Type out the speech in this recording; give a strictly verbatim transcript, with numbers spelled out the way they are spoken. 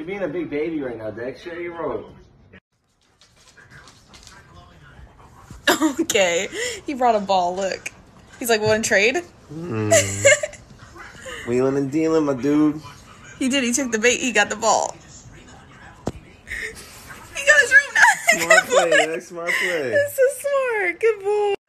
You're being a big baby right now, Dex. Share your road. Okay. He brought a ball, look. He's like, want to trade? Mm. Wheeling and dealing, my dude. He did. He took the bait. He got the ball. He got his ring now. Smart play, Dex. Smart play. That's so smart. Good boy.